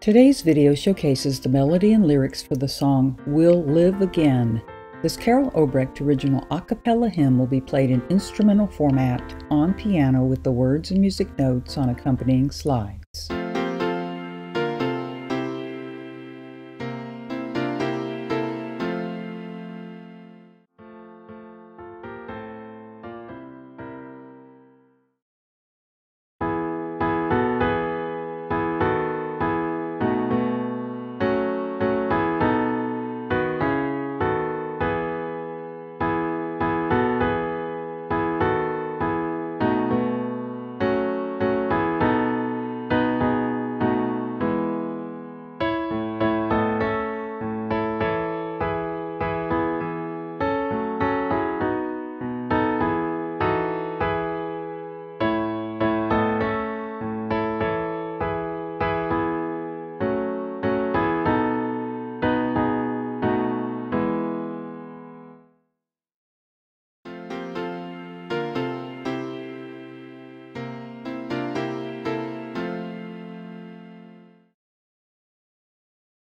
Today's video showcases the melody and lyrics for the song We'll Live Again. This Carole Obrecht original a cappella hymn will be played in instrumental format on piano with the words and music notes on accompanying slide.